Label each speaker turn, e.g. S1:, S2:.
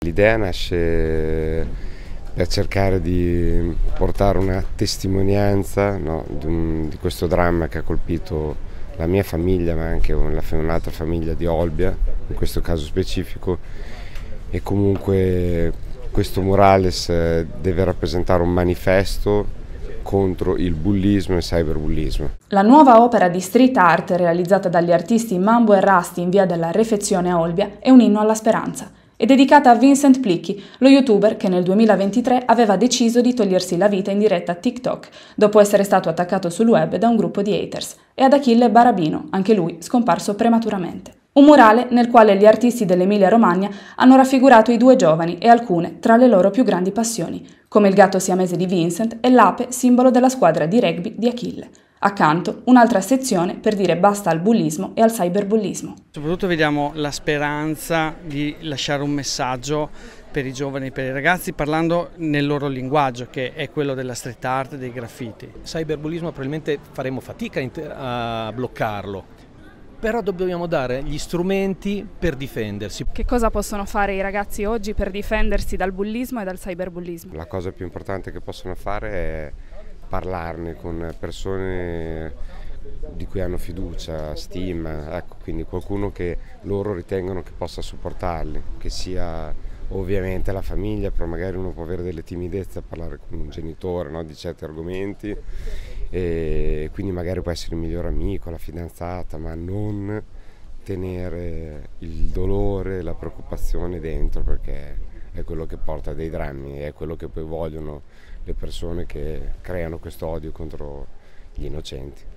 S1: L'idea nasce per cercare di portare una testimonianza, no, di questo dramma che ha colpito la mia famiglia, ma anche un'altra famiglia di Olbia, in questo caso specifico, e comunque questo murales deve rappresentare un manifesto contro il bullismo e il cyberbullismo.
S2: La nuova opera di street art realizzata dagli artisti Mambo e Rusty in via della Refezione a Olbia è un inno alla speranza. È dedicata a Vincent Plicchi, lo youtuber che nel 2023 aveva deciso di togliersi la vita in diretta a TikTok, dopo essere stato attaccato sul web da un gruppo di haters, e ad Achille Barabino, anche lui scomparso prematuramente. Un murale nel quale gli artisti dell'Emilia-Romagna hanno raffigurato i due giovani e alcune tra le loro più grandi passioni, come il gatto siamese di Vincent e l'ape, simbolo della squadra di rugby di Achille. Accanto un'altra sezione per dire basta al bullismo e al cyberbullismo.
S3: Soprattutto vediamo la speranza di lasciare un messaggio per i giovani, per i ragazzi, parlando nel loro linguaggio, che è quello della street art, dei graffiti.
S4: Cyberbullismo probabilmente faremo fatica a bloccarlo, però dobbiamo dare gli strumenti per difendersi.
S2: Che cosa possono fare i ragazzi oggi per difendersi dal bullismo e dal cyberbullismo?
S1: La cosa più importante che possono fare è parlarne con persone di cui hanno fiducia, stima, ecco, quindi qualcuno che loro ritengono che possa supportarli, che sia ovviamente la famiglia, però magari uno può avere delle timidezze a parlare con un genitore, no, di certi argomenti, e quindi magari può essere il miglior amico, la fidanzata, ma non tenere il dolore, la preoccupazione dentro, perché è quello che porta a dei drammi, è quello che poi vogliono le persone che creano questo odio contro gli innocenti.